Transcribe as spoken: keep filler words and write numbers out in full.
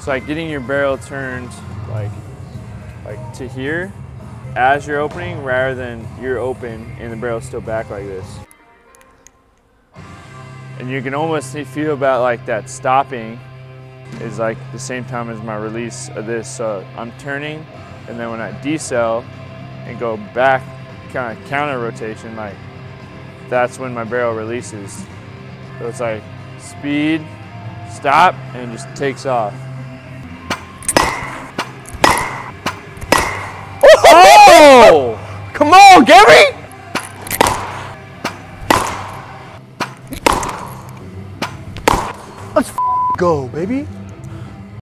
It's like getting your barrel turned like, like to here as you're opening rather than you're open and the barrel's still back like this. And you can almost feel about like that stopping is like the same time as my release of this. So I'm turning, and then when I decel and go back, kind of counter rotation, like that's when my barrel releases. So it's like speed, stop, and it just takes off. Oh! Come on, Gary! Let's f go, baby.